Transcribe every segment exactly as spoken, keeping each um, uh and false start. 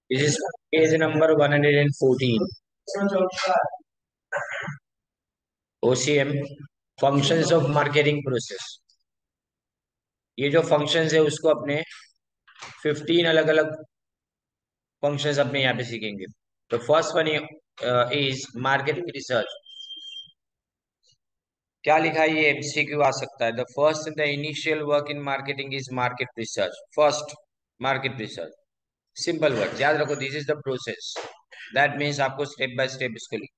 This is page number one hundred fourteen. O C M, functions of marketing process. ये जो functions है उसको अपने fifteen अलग अलग functions अपने यहाँ पे सीखेंगे. तो first one is marketing research. क्या लिखा है, ये एमसीक्यू आ सकता है. The first the initial work in marketing is market research. First market research, simple word याद रखो. This is the process. That means आपको स्टेप बाय स्टेप इसको लिख.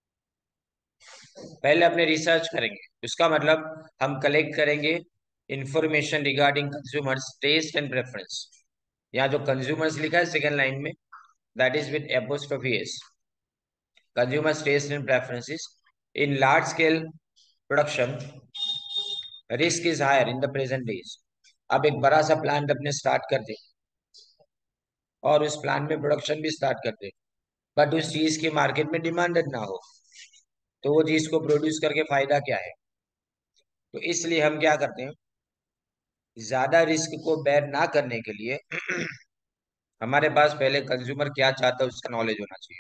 पहले अपने रिसर्च करेंगे, उसका मतलब हम कलेक्ट करेंगे information regarding consumers taste and preference. यहाँ जो कंज्यूमर्स लिखा है सेकेंड लाइन में, that is with apostrophe S. Consumers taste and preferences in large scale production risk is higher in the present days. अब एक बड़ा सा प्लांट अपने स्टार्ट कर दे और उस प्लांट में प्रोडक्शन भी स्टार्ट कर दे, बट उस चीज की मार्केट में डिमांडेड ना हो, तो वो चीज को प्रोड्यूस करके फायदा क्या है. तो इसलिए हम क्या करते हैं, ज्यादा रिस्क को बेयर ना करने के लिए हमारे पास पहले कंज्यूमर क्या चाहता है उसका नॉलेज होना चाहिए.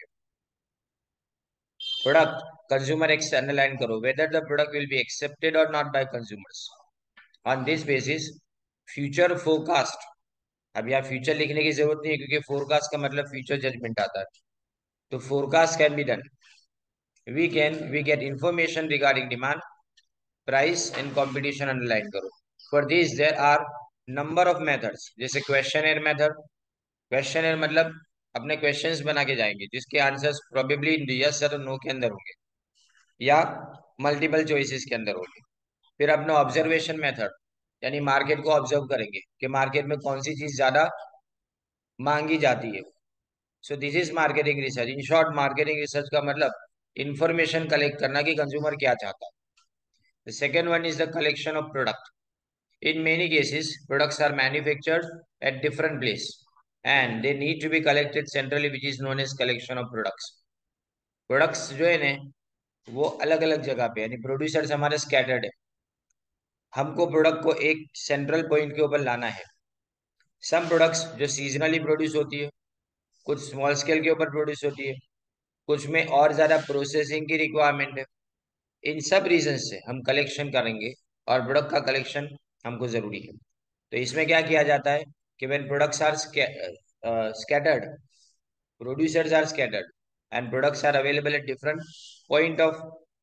प्रोडक्ट कंज्यूमर एक्स एनालाइज करो whether the product will be accepted और not by consumers. On this basis future forecast. अब यहाँ फ्यूचर लिखने की जरूरत नहीं है क्योंकि फोरकास्ट का मतलब फ्यूचर जजमेंट आता है. तो forecast can be done. We can we get information regarding demand price and competition analyse करो. For this there are number of methods. जैसे क्वेश्चनर मेथड. क्वेश्चनर मतलब अपने क्वेश्चंस बना के जाएंगे जिसके आंसर्स प्रोबेबली यस और नो के अंदर होंगे या मल्टीपल चॉइसेस के अंदर होंगे. फिर अपना ऑब्जर्वेशन मेथड, यानी मार्केट को ऑब्जर्व करेंगे कि मार्केट में कौन सी चीज ज्यादा मांगी जाती है. So this is marketing research. In short marketing research का मतलब इंफॉर्मेशन कलेक्ट करना कि कंज्यूमर क्या चाहता है. The second one is the collection of product. In many cases, products are manufactured at different place and they need to be collected centrally, which is known as collection of products. Products जो है ना वो अलग अलग जगह पे, यानी producers हमारे स्कैटर्ड है. हमको प्रोडक्ट को एक सेंट्रल पॉइंट के ऊपर लाना है. सम प्रोडक्ट्स जो सीजनली प्रोड्यूस होती है, कुछ स्मॉल स्केल के ऊपर प्रोड्यूस होती है, कुछ में और ज्यादा प्रोसेसिंग की रिक्वायरमेंट है. इन सब रीजन से हम कलेक्शन करेंगे और प्रोडक्ट का कलेक्शन हमको जरूरी है. तो इसमें क्या किया जाता है कि when products are scattered, producers are scattered and products are available at different point of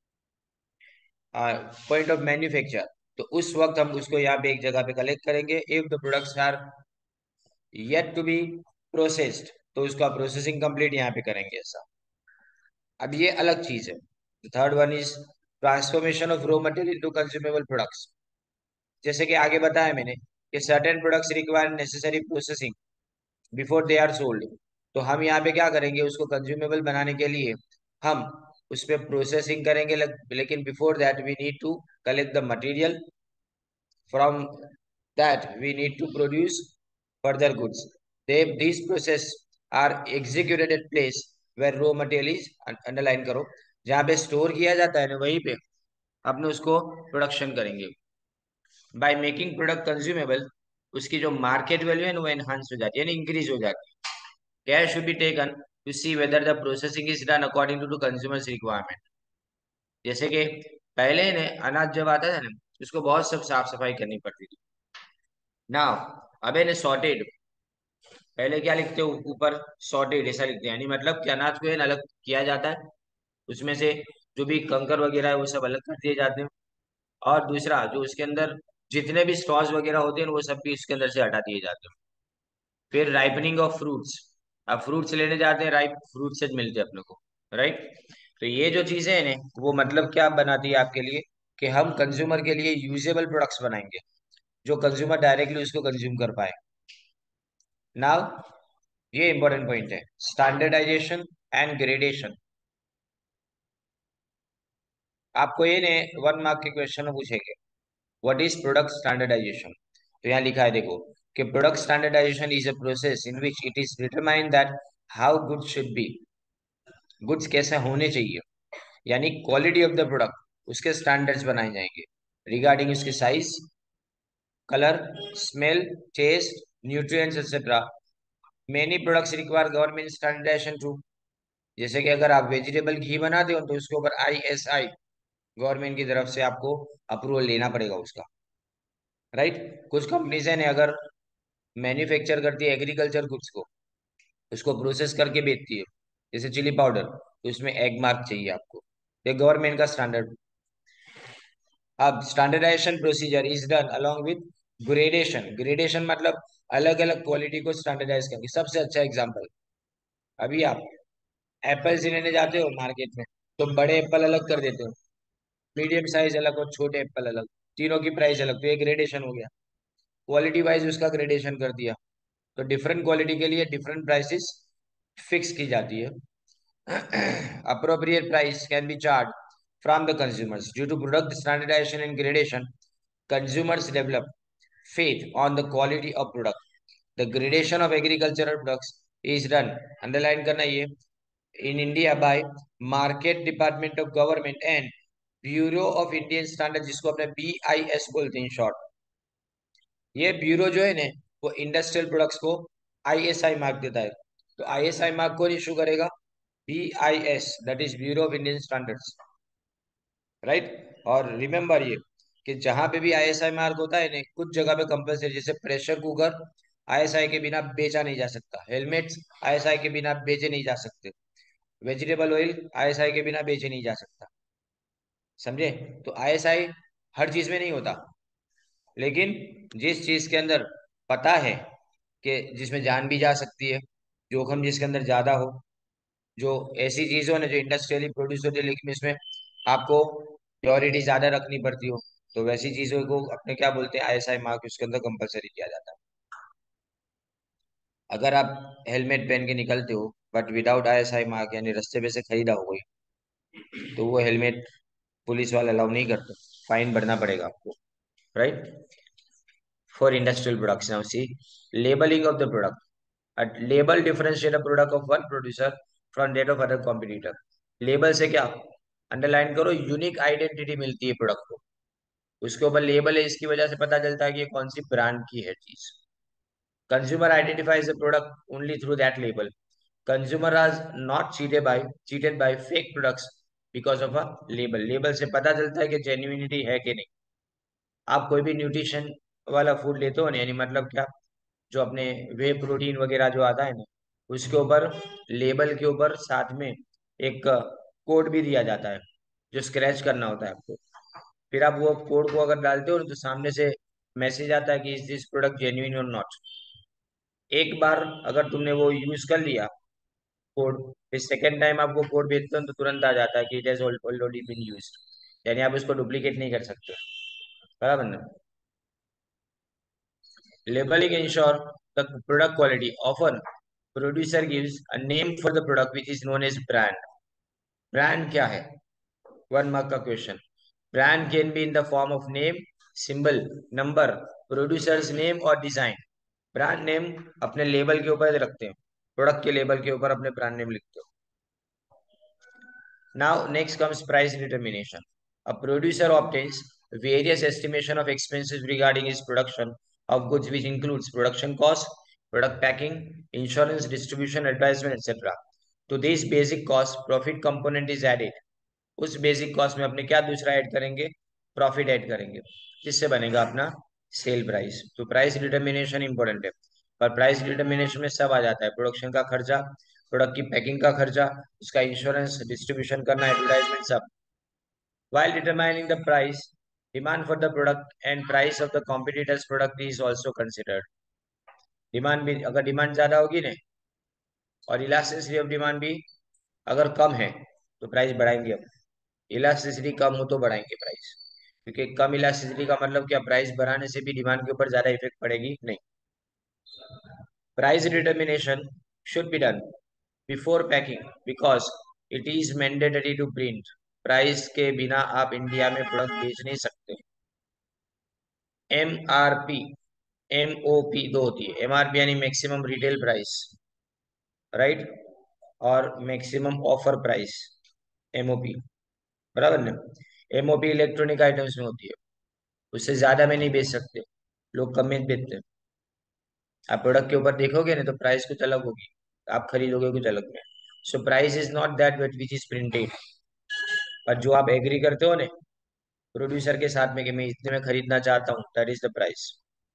point of manufacture, तो उस वक्त हम उसको यहाँ पे एक जगह पे कलेक्ट करेंगे. If the products are yet to be processed, तो उसका प्रोसेसिंग कंप्लीट यहाँ पे करेंगे ऐसा. अब ये अलग चीज है. Third one is transformation of raw material to consumable products. जैसे कि आगे बताया मैंने कि certain products require necessary processing before they are sold. तो हम यहाँ पे क्या करेंगे, उसको कंज्यूमेबल बनाने के लिए हम उस पर प्रोसेसिंग करेंगे, लेकिन before that we need to collect the material. From that we need to produce further goods. They this process are executed at place where raw material is, underline करो, जहाँ पे स्टोर किया जाता है ना वहीं पे अपने उसको प्रोडक्शन करेंगे. बाय मेकिंग प्रोडक्ट कंज्यूमेबल, उसकी जो मार्केट वैल्यू है ना वो एनहांस हो जाती है, यानी इंक्रीज हो जाती है. Care should be taken to see whether the processing is done according to the consumer's requirement. जैसे कि पहले ने अनाज जब आता था ना उसको बहुत सब साफ सफाई करनी पड़ती थी. नाउ अब ने सॉर्टेड, पहले क्या लिखते हो ऊपर, सॉर्टेड ऐसा लिखते हैं, यानी मतलब कि अनाज को है ना अलग किया जाता है, उसमें से जो भी कंकर वगैरह है वो सब अलग कर दिए जाते हैं. और दूसरा जो उसके अंदर जितने भी स्ट्रॉज वगैरह होते हैं वो सब भी उसके अंदर से हटा दिए जाते हैं. फिर राइपनिंग ऑफ फ्रूट्स. अब फ्रूट्स लेने जाते हैं, राइप फ्रूट से मिलते हैं अपने को, राइट. तो ये जो चीजें हैं ना वो मतलब क्या बनाती है आपके लिए कि हम कंज्यूमर के लिए यूजेबल प्रोडक्ट्स बनाएंगे जो कंज्यूमर डायरेक्टली उसको कंज्यूम कर पाए. नाउ ये इंपॉर्टेंट पॉइंट है, स्टैंडर्डाइजेशन एंड ग्रेडेशन. आपको ये ने वन मार्क के क्वेश्चन में पूछेंगे व्हाट इज प्रोडक्ट स्टैंडर्डाइजेशन. तो यहाँ लिखा है देखो कि product standardisation is a process in which it is determine that how good should be. Goods कैसे होने चाहिए, यानी क्वालिटी ऑफ द प्रोडक्ट उसके स्टैंडर्ड्स बनाए जाएंगे रिगार्डिंग उसके size, colour, smell, taste, nutrients etcetera. Many products require government standardisation too. जैसे कि अगर आप वेजिटेबल घी बनाते हो तो उसके ऊपर आई एस आई गवर्नमेंट की तरफ से आपको अप्रूवल लेना पड़ेगा उसका। राइट। कुछ कंपनीज है ने अगर मैन्युफैक्चर करती है एग्रीकल्चर गुड्स को, उसको प्रोसेस करके बेचती है, जैसे चिली पाउडर, तो उसमें एग मार्क चाहिए आपको। ये गवर्नमेंट का स्टैंडर्ड। अब standardisation procedure is done along with gradation. Gradation मतलब अलग अलग क्वालिटी को स्टैंडर्डाइज करके। सबसे अच्छा एग्जांपल, अभी आप एप्पल लेने जाते हो मार्केट में, तो बड़े एप्पल अलग कर देते हो, मीडियम साइज अलग और छोटे एप्पल अलग, तीनों की प्राइस अलग, तो ये ग्रेडेशन हो गया। क्वालिटी वाइज उसका ग्रेडेशन कर दिया, तो डिफरेंट क्वालिटी के लिए डिफरेंट प्राइसेस फिक्स की जाती है। appropriate price can be charged from the consumers due to product standardization and gradation. Consumers develop faith on the quality of product. The gradation of agricultural products is done, underline करना ये, in India by Market Department of Government and Bureau of Indian Standards, जिसको अपने B I S बोलते हैं short. ये bureau जो है ना, वो इंडस्ट्रियल प्रोडक्ट्स को आई एस आई मार्क देता है। तो आई एस आई मार्क कौन इशू करेगा? B I S, that is Bureau of Indian Standards. Right. और रिमेंबर ये कि जहां पे भी आई एस आई मार्क होता है ना, कुछ जगह पे कंपलसरी, जैसे pressure cooker I S I के बिना बेचा नहीं जा सकता, हेलमेट्स आई एस आई के बिना बेचे नहीं जा सकते, vegetable oil I S I के बिना बेचे नहीं जा सकता। समझे? तो आई एस आई हर चीज में नहीं होता, लेकिन जिस चीज के अंदर पता है कि जिसमें जान भी जा सकती है, जोखिम जिसके अंदर ज्यादा हो, जो ऐसी चीज हो ना जो इंडस्ट्रियली प्रोड्यूस होती है लेकिन इसमें आपको प्योरिटी ज्यादा रखनी पड़ती हो, तो वैसी चीजों को अपने क्या बोलते हैं, आई एस आई मार्क उसके अंदर कंपलसरी किया जाता है। अगर आप हेलमेट पहन के निकलते हो but without I S I mark, यानी रास्ते पे से खरीदा हो कोई, तो वो हेलमेट पुलिस वाले अलाउ नहीं करते, फाइन भरना पड़ेगा आपको। Right. For industrial products, now see labeling of the product. A label differentiate a product of one producer from that of other competitor. Label से क्या अंडरलाइन करो, यूनिक आइडेंटिटी मिलती है प्रोडक्ट को, उसके ऊपर लेबल है, इसकी वजह से पता चलता है कि ये कौन सी ब्रांड की है चीज। Consumer identifies the product only through that label. Consumer are not cheated by cheated by fake products because of a label. Label से पता चलता है कि जेन्युइनिटी है कि नहीं। आप कोई भी न्यूट्रिशन वाला फूड लेते हो ना, यानी मतलब क्या, जो अपने वे प्रोटीन वगैरह जो आता है ना, उसके ऊपर लेबल के ऊपर साथ में एक कोड भी दिया जाता है, जो स्क्रैच करना होता है आपको। फिर आप वो कोड को अगर डालते हो ना, तो सामने से मैसेज आता है कि इज दिस प्रोडक्ट जेन्युइन और नॉट। एक बार अगर तुमने वो यूज कर लिया कोड, फिर सेकेंड टाइम आपको कोड भेजते हो तो तुरंत आ जाता है कि it has already been used, यानी आप इसको डुप्लीकेट नहीं कर सकते। बराबर ना? Labeling ensure the product quality. Often, producer gives a name for the product which is known as brand. Brand क्या है? One mark का question. Brand can be in the form of name, symbol, number, producer's name or design. Brand name अपने label के ऊपर रखते हैं, product के label के ऊपर अपने ब्रांड नेम लिखते हो। Now, next comes price determination. A producer obtains various estimation of expenses regarding his production of goods, which includes production cost, product packing, insurance, distribution, advertisement, et cetera. To this basic cost, profit component is added. उस basic cost में अपने क्या दूसरा add करेंगे? Profit add करेंगे, जिससे बनेगा अपना सेल प्राइस। तो प्राइस डिटर्मिनेशन इंपॉर्टेंट है, पर प्राइस डिटर्मिनेशन में सब आ जाता है, प्रोडक्शन का खर्चा, प्रोडक्ट की पैकिंग का खर्चा, उसका इंश्योरेंस, डिस्ट्रीब्यूशन करना, एडवर्टाइजमेंट, सब। While determining the price, demand for the product and price of the competitor's product is also considered. Demand भी, अगर डिमांड ज्यादा होगी ना, और इलास्टिसिटी ऑफ डिमांड भी अगर कम है, तो प्राइस बढ़ाएंगे हम। इलास्टिसिटी कम हो तो बढ़ाएंगे प्राइस, क्योंकि कम इलास्टिसिटी का मतलब क्या, प्राइस बढ़ाने से भी डिमांड के ऊपर ज्यादा इफेक्ट पड़ेगी नहीं। Price determination should be done before packing because it is mandatory to print. Price के बिना आप इंडिया में प्रोडक्ट बेच नहीं सकते। M R P, M O P दो होती है। एम आर पी यानी मैक्सिमम रिटेल प्राइस, राइट, और maximum offer price, M O P. बराबर ना? M O P electronic items में होती है, उससे ज्यादा में नहीं बेच सकते, लोग कम में बेचते हैं। आप प्रोडक्ट के ऊपर देखोगे ना तो प्राइस कुछ अलग होगी, आप खरीदोगे कुछ अलग में। So price is not that which which is printed. पर जो आप एग्री करते हो ना प्रोड्यूसर के साथ में कि मैं इतने में खरीदना चाहता हूँ, that is the price,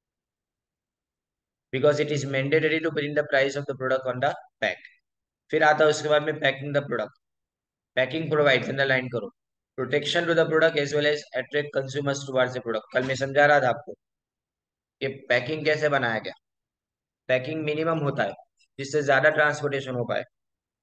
because it is mandatory to print the price of the product on the pack. फिर आता है उसके बाद में packing the product. Packing provides, underline करो, protection to the product as well as attract consumers towards the product. कल मैं समझा रहा था आपको कि पैकिंग कैसे बनाया गया। पैकिंग मिनिमम होता है जिससे ज्यादा ट्रांसपोर्टेशन हो पाए।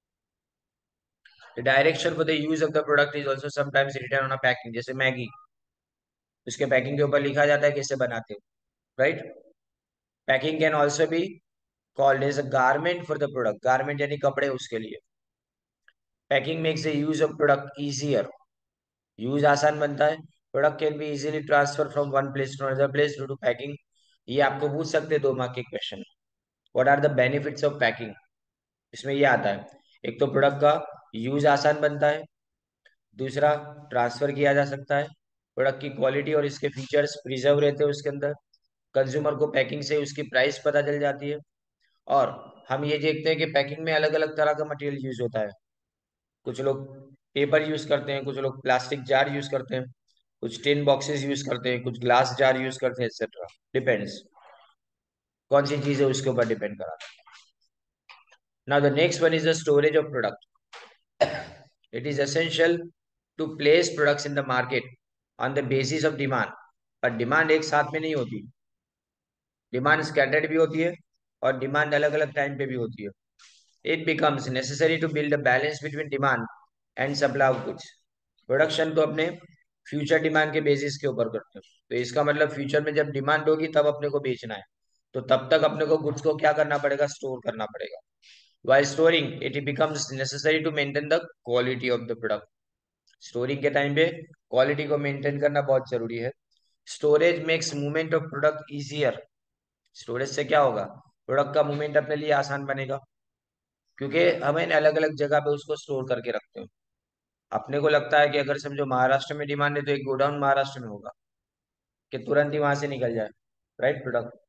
The direction for the use of the product is also sometimes written on a packing. जैसे मैगी, उसके पैकिंग के ऊपर लिखा जाता है कैसे बनाते हो, right. Packing can also be called as a garment for the product. Garment यानी कपड़े उसके लिए। Packing makes the use of product easier, use आसान बनता है। Product can be easily transfer from one place to another place due to packing. ये आपको पूछ सकते हैं दो मार्क के question. What are the benefits of packing, इसमें ये आता है, एक तो प्रोडक्ट का यूज आसान बनता है, दूसरा ट्रांसफर किया जा सकता है, प्रोडक्ट की क्वालिटी और इसके फीचर्स प्रिजर्व रहते हैं उसके अंदर, कंज्यूमर को पैकिंग से उसकी प्राइस पता चल जाती है। और हम ये देखते हैं कि पैकिंग में अलग अलग तरह का मटेरियल यूज होता है। कुछ लोग पेपर यूज करते हैं, कुछ लोग प्लास्टिक जार यूज करते हैं, कुछ टिन बॉक्सेस यूज करते हैं, कुछ ग्लास जार यूज करते हैं, एक्सेट्रा। डिपेंड्स कौन सी चीज है उसके ऊपर डिपेंड करा। Now the next one is the storage of product. It is essential to place products in the market on the basis of demand. पर डिमांड एक साथ में नहीं होती, डिमांड स्कैटर्ड भी होती है और डिमांड अलग अलग टाइम पे भी होती है। It becomes necessary to build a balance between demand and supply of goods. Production तो अपने फ्यूचर डिमांड के बेसिस के ऊपर करते हैं, तो इसका मतलब फ्यूचर में जब डिमांड होगी तब अपने को बेचना है, तो तब तक अपने को गुड्स को क्या करना पड़ेगा, स्टोर करना पड़ेगा। While storing it becomes necessary to maintain the quality of the product. Storing के टाइम पे क्वालिटी को मेंटेन करना बहुत जरूरी है। Storage makes movement of product easier. Storage से क्या होगा, प्रोडक्ट का मूवमेंट अपने लिए आसान बनेगा, क्योंकि हमें अलग अलग जगह पे उसको स्टोर करके रखते हो। अपने को लगता है कि अगर समझो महाराष्ट्र में डिमांड है तो एक गोडाउन महाराष्ट्र में होगा कि तुरंत ही वहां से निकल जाए, राइट, प्रोडक्ट।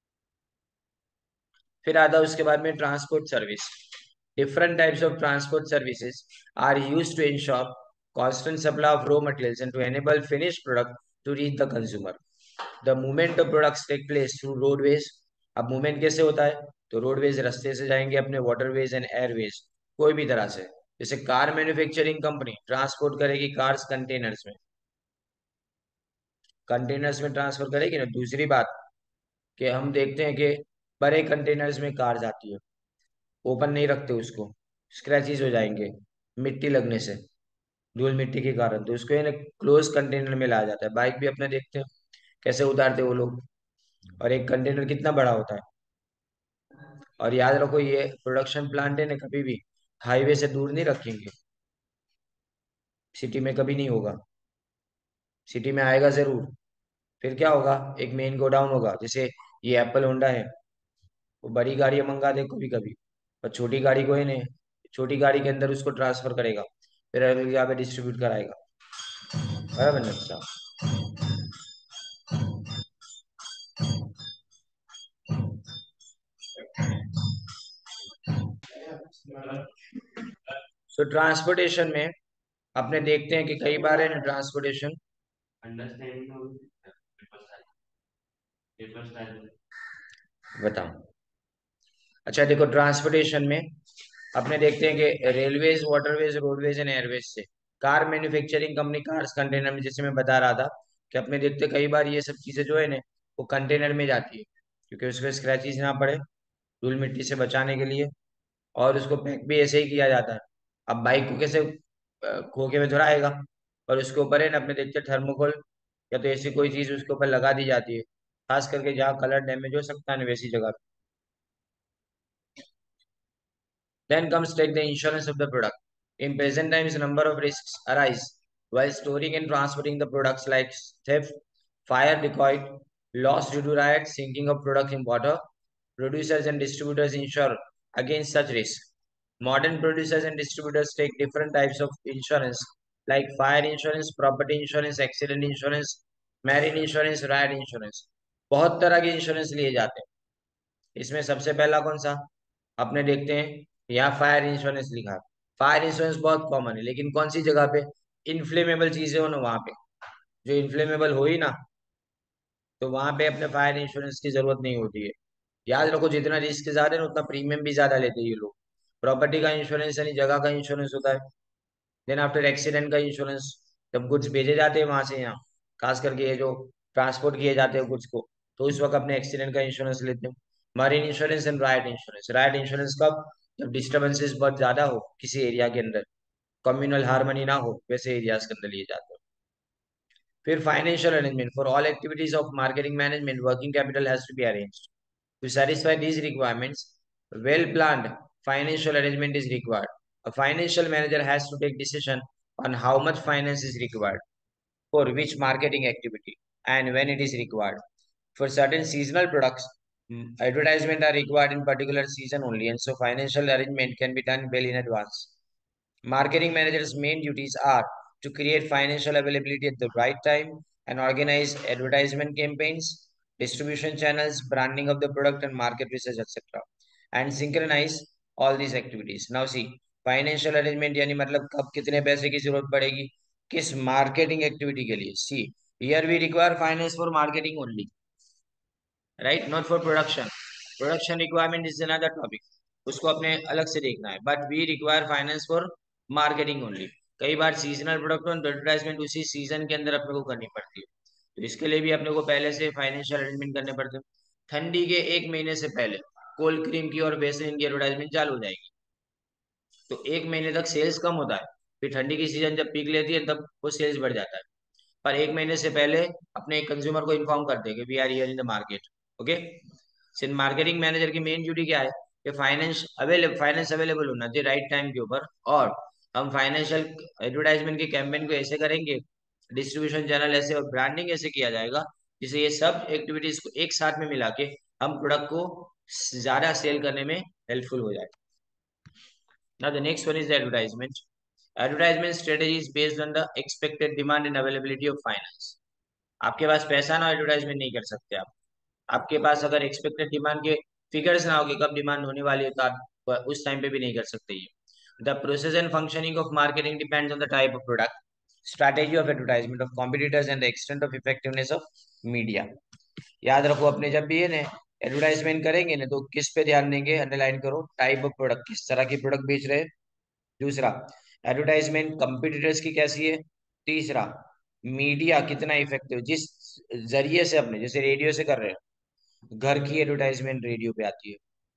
फिर आता है उसके बाद में transport service. Different types of transport services are use to ensure constant supply of raw materials and to enable finished product to reach the consumer. The movement of products take place through roadways. अब movement कैसे होता है, तो roadways रास्ते से जाएंगे अपने, waterways and Airways, कोई भी तरह से। जैसे कार मैन्युफैक्चरिंग कंपनी ट्रांसपोर्ट करेगी कार्स कंटेनर्स में, कंटेनर्स में ट्रांसफर करेगी ना। दूसरी बात कि हम देखते हैं कि बड़े कंटेनर्स में कार जाती है, ओपन नहीं रखते उसको, स्क्रैचेस हो जाएंगे मिट्टी लगने से, धूल मिट्टी के कारण, तो उसको क्लोज कंटेनर में लाया जाता है। बाइक भी अपने देखते हैं कैसे उतारते हैं वो लोग, और एक कंटेनर कितना बड़ा होता है। और याद रखो ये प्रोडक्शन प्लांट है ना, कभी भी हाईवे से दूर नहीं रखेंगे, सिटी में कभी नहीं होगा, सिटी में आएगा जरूर। फिर क्या होगा, एक मेन गोडाउन होगा, जैसे ये एप्पल होंडा है, वो बड़ी गाड़ियां मंगा दे कभी कभी, पर छोटी गाड़ी को ही नहीं, छोटी गाड़ी के अंदर उसको ट्रांसफर करेगा, फिर अगली जगह पे डिस्ट्रीब्यूट कराएगा, बराबर ना। अच्छा, सो ट्रांसपोर्टेशन में अपने देखते हैं कि कई बार है ना ट्रांसपोर्टेशन, बताओ। अच्छा देखो, ट्रांसपोर्टेशन में अपने देखते हैं कि railways, waterways, roadways and airways से, car manufacturing company cars container में, जैसे मैं बता रहा था कि अपने देखते हैं कई बार ये सब चीजें जो है ना वो कंटेनर में जाती है, क्योंकि उसमें स्क्रैचेस ना पड़े, धूल मिट्टी से बचाने के लिए। और उसको पैक भी ऐसे ही किया जाता है। अब बाइक को कैसे अ, खोखे में थोड़ा आएगा, पर उसके ऊपर है ना अपने देखते हैं थर्मोकोल या तो ऐसी कोई चीज उसके ऊपर लगा दी जाती है, खास करके जहाँ कलर डैमेज हो सकता है ना वैसी जगह। Then comes take the insurance of the product. In present times, a number of risks arise while storing and transporting the products like theft, fire, dacoit, loss due to riot, sinking of products in water. Producers and distributors insure against such risks. Modern producers and distributors take different types of insurance like fire insurance, property insurance, accident insurance, marine insurance, riot insurance. बहुत तरह के insurance लिए जाते हैं। इसमें सबसे पहला कौन सा अपने देखते हैं, यहाँ फायर इंश्योरेंस लिखा है। फायर इंश्योरेंस बहुत कॉमन है, लेकिन कौन सी जगह पे, इन्फ्लेमेबल चीजें हो ना वहां पे, जो इन्फ्लेमेबल हो ही ना, तो वहां पे अपने फायर इंश्योरेंस की जरूरत नहीं होती है। याद रखो जितना रिस्क ज्यादा है ना, उतना प्रीमियम भी ज्यादा लेते हैं ये लोग। प्रॉपर्टी का इंश्योरेंस यानी जगह का इंश्योरेंस होता है। देन आफ्टर एक्सीडेंट का इंश्योरेंस, जब गुड्स भेजे जाते हैं वहां से यहाँ, खास करके ये जो ट्रांसपोर्ट किए जाते हैं गुड्स को, तो उस वक्त अपने एक्सीडेंट का इंश्योरेंस लेते हैं। Marine insurance and riot insurance. Riot insurance कब, जब डिस्टर्बेंसेस बहुत ज्यादा हो किसी एरिया के अंदर, कम्युनल हार्मनी ना हो, वैसे एरियाज के अंदर लिए जाते हैं। फिर financial arrangement, for all activities of marketing management working capital has to be arranged. To satisfy these requirements, well-planned financial arrangement is required. A financial manager has to take decision on how much finance is required for which marketing activity and when it is required. For certain seasonal products, mm, advertisement are required in particular season only, and so financial arrangement can be done well in advance. Marketing managers' main duties are to create financial availability at the right time and organize advertisement campaigns, distribution channels, branding of the product, and market research, et cetera. And synchronize all these activities. Now, see, financial arrangement यानी मतलब कब कितने पैसे की जरूरत पड़ेगी किस marketing activity के लिए। See, here we require finance for marketing only, right, not for production. Production requirement is another topic, उसको अपने अलग से देखना है, but we require finance for marketing only. कई बार सीजनल प्रोडक्ट और एडवर्टाइजमेंट उसी सीजन के अंदर अपने को करनी पड़ती है, तो इसके लिए भी अपने को पहले से फाइनेंशियल अरेंजमेंट करने पड़ते हैं। ठंडी के एक महीने से पहले कोल्ड क्रीम की और वेसलिन की एडवर्टाइजमेंट चालू हो जाएगी, तो एक महीने तक सेल्स कम होता है। फिर ठंडी की सीजन जब पीक लेती है तब वो सेल्स बढ़ जाता है। पर एक महीने से पहले अपने कंज्यूमर को इन्फॉर्म कर देंगे we are here in the market. Okay, since marketing manager की मेन ड्यूटी क्या है कि फाइनेंस अवेलेबल फाइनेंस अवेलेबल होना चाहिए राइट टाइम के ऊपर, और हम फाइनेंशियल एडवर्टाइजमेंट के कैंपेन को ऐसे करेंगे, डिस्ट्रीब्यूशन चैनल ऐसे और ब्रांडिंग ऐसे किया जाएगा जिससे ये सब एक्टिविटीज को एक साथ में मिला के हम प्रोडक्ट को ज्यादा सेल करने में हेल्पफुल हो जाए। Now the next one is the advertisement. Advertisement strategy is based on the expected demand and availability of finance. आपके पास पैसा ना, एडवर्टाइजमेंट नहीं कर सकते आप। आपके पास अगर एक्सपेक्टेड डिमांड के फिगर्स ना हो कि कब डिमांड होने वाली है, तो आप उस टाइम पे भी नहीं कर सकते ये। The process and functioning of marketing depends on the type of product, strategy of advertisement of competitors and the extent of effectiveness of media. याद रखो अपने जब भी ये ना एडवर्टाइजमेंट करेंगे ना, तो किस पे ध्यान देंगे, अंडरलाइन करो, टाइप ऑफ प्रोडक्ट, किस तरह की प्रोडक्ट बेच रहे हैं। दूसरा, एडवर्टाइजमेंट कंपटीटर्स की कैसी है। तीसरा, मीडिया कितना इफेक्टिव, जिस जरिए से अपने जैसे रेडियो से कर रहे हैं, घर की एडवर्टाइजमेंट रेडियो पे आती है,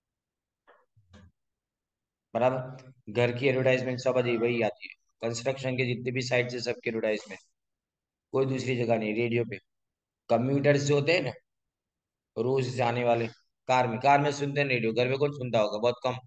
बराबर, घर की एडवर्टाइजमेंट सब अधिक वही आती है। कंस्ट्रक्शन के जितने भी साइट से सबकी एडवर्टाइजमेंट कोई दूसरी जगह नहीं, रेडियो पे। कम्यूटर्स जो होते हैं ना, रोज जाने वाले, कार में कार में सुनते हैं रेडियो, घर में कौन सुनता होगा, बहुत कम,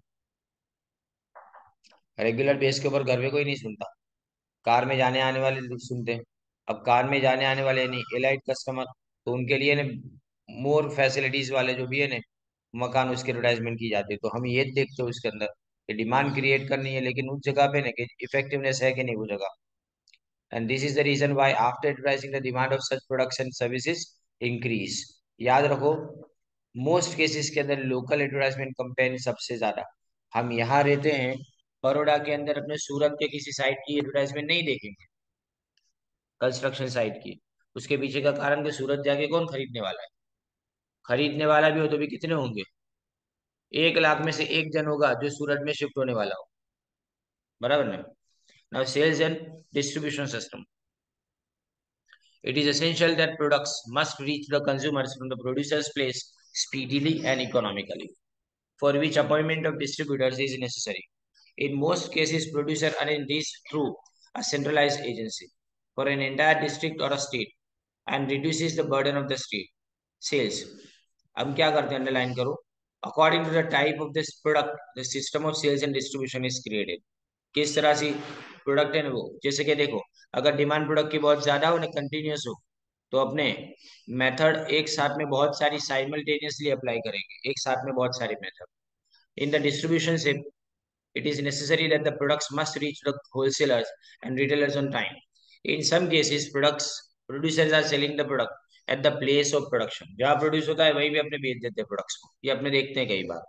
रेगुलर बेस के ऊपर घर में कोई नहीं सुनता, कार में जाने आने वाले लोग सुनते हैं। अब कार में जाने आने वाले नहीं एलाइट कस्टमर, तो उनके लिए ने मोर फैसिलिटीज वाले जो भी है ने मकान, उसकी एडवर्टाइजमेंट की जाती है। तो हम ये देखते हैं उसके अंदर कि डिमांड क्रिएट करनी है, लेकिन उस जगह पे ना कि इफेक्टिवनेस है कि नहीं वो जगह। And this is the reason why after advertising the demand of such products and services increase. याद रखो, मोस्ट केसेस के अंदर लोकल एडवर्टाइजमेंट कंपेन सबसे ज्यादा। हम यहाँ रहते हैं बड़ौदा के अंदर, अपने सूरत के किसी साइट की एडवर्टाइजमेंट नहीं देखेंगे, कंस्ट्रक्शन साइट की। उसके पीछे का कारण कि सूरत जाके कौन खरीदने वाला है, खरीदने वाला भी हो तो भी कितने होंगे, एक लाख में से एक जन होगा जो सूरत में शिफ्ट होने वाला हो, बराबर ना। Now sales and distribution system, it is essential that products must reach the consumers from the producer's place speedily and economically, for which appointment of distributors is necessary. In most cases, producer arrange this through a centralized agency for an entire district or a state and reduces the burden of the state sales. हम क्या करते हैं, underline करो, according to the type of this product the system of sales and distribution is created. किस तरह से product है ना वो, जैसे कि देखो, अगर डिमांड प्रोडक्ट की बहुत ज्यादा हो ना, कंटिन्यूस हो, तो अपने मेथड एक साथ में बहुत सारी साइमल्टेनियसली अप्लाई करेंगे, एक साथ में बहुत सारे मेथड। इन द डिस्ट्रीब्यूशन से it is necessary that the products must reach the wholesalers and retailers on time. In some cases, products producers are selling the product at the place of production, जहां produce होता है वहीं पे अपने बेच देते हैं प्रोडक्ट्स को, ये अपने देखते हैं कई बार।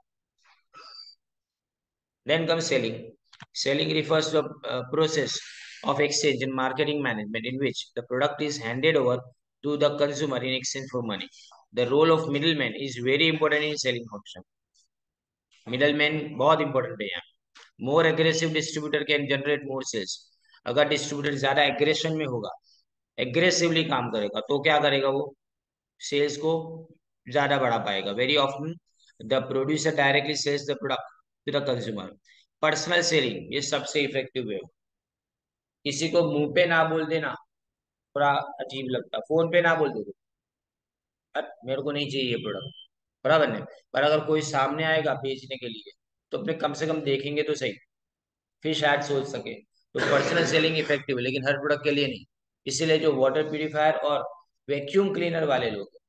Then come selling. Selling refers to a uh, process of exchange and marketing management in which the product is handed over to the consumer in exchange for money. The role of middleman is very important in selling function. Middleman बहुत important है यहाँ। More aggressive distributor can generate more sales. अगर distributor ज्यादा aggression में होगा, aggressively काम करेगा, तो क्या करेगा वो, सेल्स को ज्यादा बढ़ा पाएगा। Very often the producer directly sells the product to the consumer. Personal selling ये सबसे इफेक्टिव है। किसी को मुंह पे ना बोल देना थोड़ा अजीब लगता, फोन पे ना बोल दे मेरे को नहीं चाहिए ये प्रोडक्ट, बराबर नहीं। पर अगर कोई सामने आएगा बेचने के लिए तो अपने कम से कम देखेंगे तो सही, फिर शायद सोच सके। तो पर्सनल सेलिंग इफेक्टिव है, लेकिन हर प्रोडक्ट के लिए नहीं। इसीलिए जो वाटर प्यूरिफायर और वैक्यूम क्लीनर वाले लोग हैं,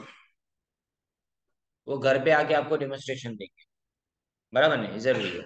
वो घर पे आके आपको डेमोन्स्ट्रेशन देंगे, बराबर नहीं, जरूरी है।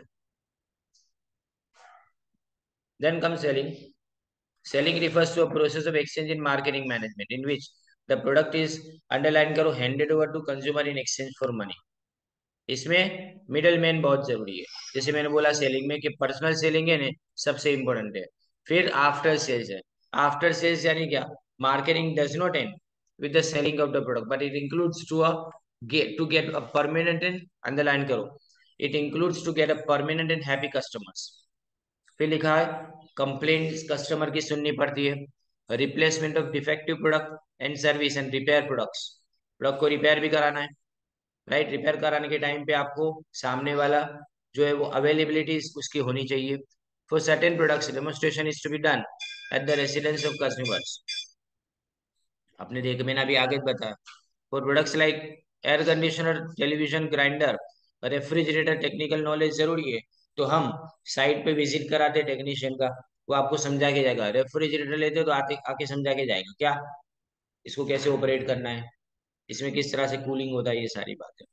Then come selling. Selling refers to a process of exchange in marketing management in which the product is underline करो handed over to consumer in exchange for money। इसमें मिडल मैन बहुत जरूरी है। जैसे मैंने बोला सेलिंग में कि पर्सनल सेलिंग है ना, सबसे इंपॉर्टेंट है। फिर आफ्टर सेल्स है। आफ्टर सेल्स यानी क्या, marketing does not end with the selling of the product but it includes to a get to get a permanent and underline करो, it includes to get a permanent and happy customers. फिर लिखा है complaint customer की सुननी पड़ती है। Replacement of defective product and service and repair products, product को repair भी कराना है, राइट। रिपेयर कराने के टाइम पे आपको सामने वाला जो है वो अवेलेबिलिटी उसकी होनी चाहिए। For certain products demonstration is to be done at the residence of customers. आपने देख, मैंने अभी आगे बताया। For products like air conditioner, television, grinder, refrigerator, technical knowledge जरूरी है। तो हम साइट पे विजिट कराते टेक्नीशियन का, वो आपको समझा के जाएगा। रेफ्रिजरेटर लेते हो तो आते आके समझा के जाएगा क्या, इसको कैसे ऑपरेट करना है, इसमें किस तरह से कूलिंग होता है, ये सारी बातें।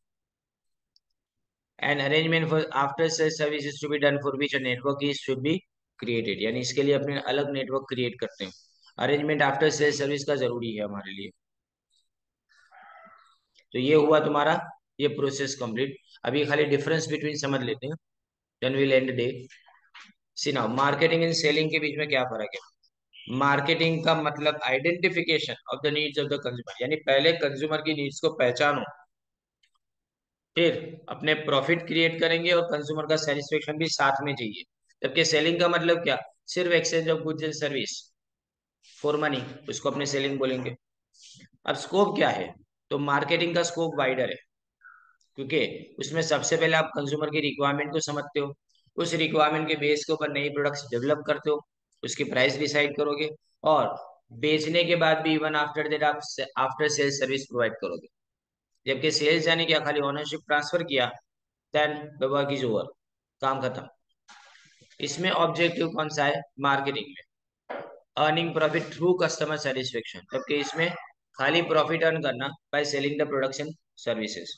An arrangement for after sale services to be done for which a network is should be created, यानी इसके लिए अपने अलग नेटवर्क क्रिएट करते हैं। अरेंजमेंट आफ्टर सेल सर्विस का जरूरी है हमारे लिए। तो ये हुआ तुम्हारा ये प्रोसेस कंप्लीट। अभी खाली डिफरेंस बिटवीन समझ लेते हैं, then will end day. See now marketing and selling के बीच में क्या फर्क है। मार्केटिंग का मतलब identification of the needs of the consumer, यानी पहले कंज्यूमर की नीड्स को पहचानो, फिर अपने प्रॉफिट क्रिएट करेंगे और कंज्यूमर का सेटिस्फेक्शन भी साथ में चाहिए। जबकि सेलिंग का मतलब क्या, सिर्फ exchange of goods and service for money, उसको अपने सेलिंग बोलेंगे। अब स्कोप क्या है, तो मार्केटिंग का स्कोप वाइडर है, क्योंकि उसमें सबसे पहले आप कंज्यूमर की रिक्वायरमेंट को समझते हो, उस रिक्वायरमेंट के बेस के ऊपर नई प्रोडक्ट्स डेवलप करते हो, उसकी प्राइस डिसाइड करोगे, और बेचने के बाद भी इवन आफ्टर दैट आप आफ्टर सेल्स सर्विस प्रोवाइड करोगे। जबकि सेल्स यानी क्या, खाली ओनरशिप ट्रांसफर किया, then the work is over, काम खत्म। इसमें ऑब्जेक्टिव कौन सा है, मार्केटिंग में earning profit through customer satisfaction, जबकि इसमें खाली प्रॉफिट अर्न करना by selling the production services.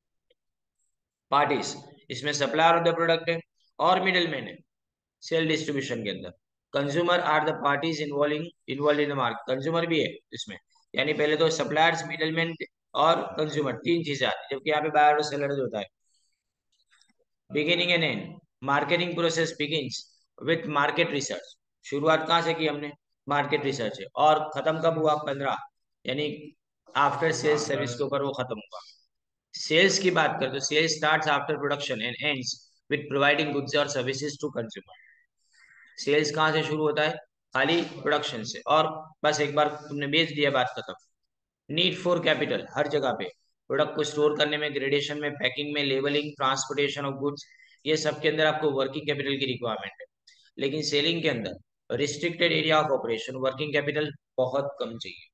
Parties, इसमें सप्लायर ऑफ द प्रोडक्ट है और मिडिल मैन है सेल डिस्ट्रीब्यूशन के अंदर। Consumer are the parties involving involve in the market, consumer भी है इसमें। यानी पहले तो सप्लायर्स, मिडिल मैन और कंज्यूमर, तीन चीजें आती है, जबकि यहाँ पे बायर और सेलर होता है। Beginning and end, marketing process begins with market research. शुरुआत कहाँ से की हमने, मार्केट रिसर्च है, और खत्म कब हुआ, पंद्रह, यानी आफ्टर सेल्स सर्विस के ऊपर वो खत्म हुआ। सेल्स की बात करें तो sales starts after production and ends with providing goods और सर्विसेज टू कंज्यूमर। सेल्स कहाँ से शुरू होता है, खाली प्रोडक्शन से, और बस एक बार तुमने बेच दिया बात खत्म। नीड फॉर कैपिटल, हर जगह पे प्रोडक्ट को स्टोर करने में, ग्रेडेशन में, पैकिंग में, लेबलिंग, ट्रांसपोर्टेशन ऑफ गुड्स, ये सब के अंदर आपको वर्किंग कैपिटल की रिक्वायरमेंट है। लेकिन सेलिंग के अंदर restricted area of operation, working capital बहुत कम चाहिए।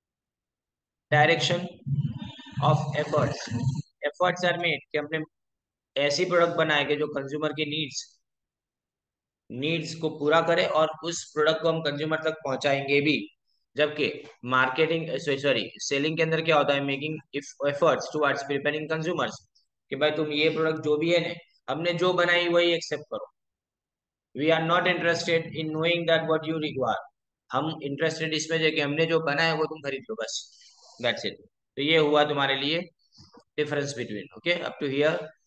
Direction of efforts, efforts are made कि हमने ऐसी प्रोडक्ट बनाए कि जो कंज्यूमर की नीड्स नीड्स को पूरा करे, और उस प्रोडक्ट को हम कंज्यूमर तक पहुंचाएंगे भी। जबकि मार्केटिंग सॉरी सेलिंग के अंदर क्या होता है, making efforts towards preparing consumers, कि भाई तुम ये प्रोडक्ट जो भी है ना, हमने जो बनाई वही एक्सेप्ट करो। We are not interested in knowing that what you require, हम इंटरेस्टेड इसमें जो कि हमने जो बनाया वो तुम खरीद लो बस। That's it. तो ये हुआ तुम्हारे लिए difference between, okay up to here.